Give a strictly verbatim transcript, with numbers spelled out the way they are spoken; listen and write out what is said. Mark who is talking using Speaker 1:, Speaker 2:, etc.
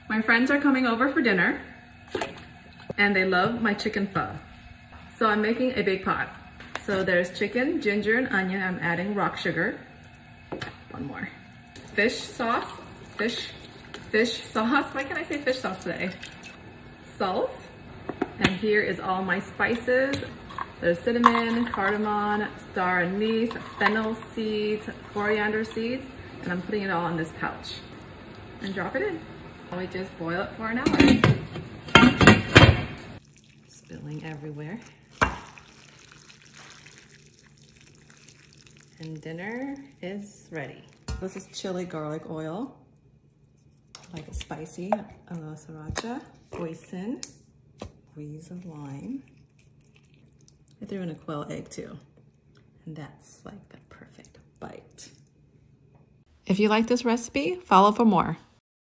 Speaker 1: My friends are coming over for dinner and they love my chicken pho. So I'm making a big pot. So there's chicken, ginger, and onion. I'm adding rock sugar. One more. Fish sauce, fish, fish sauce. Why can't I say fish sauce today? Salt. And here is all my spices. There's cinnamon, cardamom, star anise, fennel seeds, coriander seeds, and I'm putting it all in this pouch. And drop it in. We just boil it for an hour. Spilling everywhere. And dinner is ready. This is chili garlic oil. I like it spicy. A little sriracha, hoisin, squeeze of lime. I threw in a quail egg too. And that's like the perfect bite. If you like this recipe, follow for more.